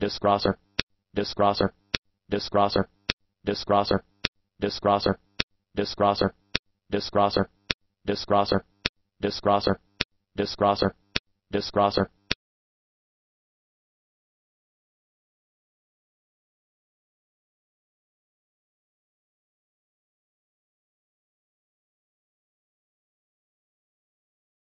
disgracer, disgracer, disgracer, disgracer, disgracer, disgracer, disgracer, disgracer, disgracer, disgracer, disgracer,